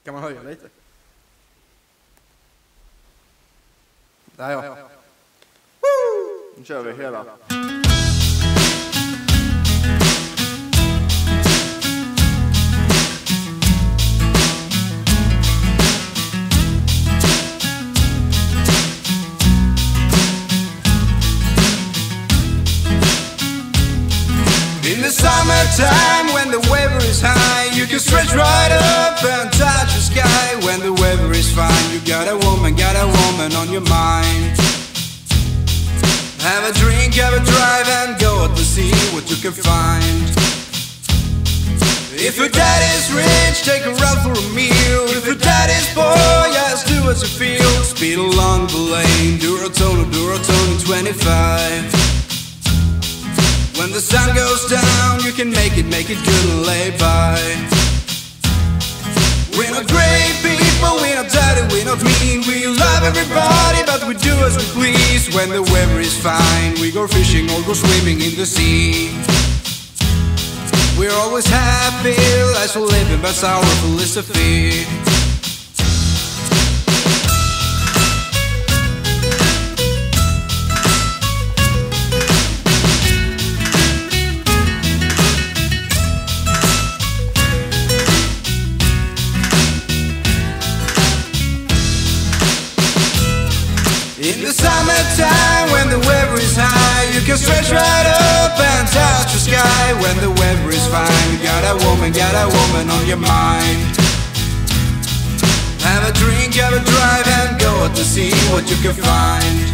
Kan man höja lite? Där ja. Nu kör vi hela. In the summertime when the weather is high, you can stretch right up and touch the sky. When the weather is fine, you got a woman on your mind. Have a drink, have a drive and go out to see what you can find. If your dad is rich, take her out for a meal. If your dad is poor, just do as you feel. Speed along the lane, Duratone, 25. When the sun goes down, you can make it good and lay by. We're not great people, we're not dirty, we're not mean. We love everybody, but we do as we please. When the weather is fine, we go fishing or go swimming in the sea. We're always happy, life's for living, that's our philosophy. In the summertime when the weather is high, you can stretch right up and touch the sky. When the weather is fine, you got a woman on your mind. Have a drink, have a drive and go out to see what you can find.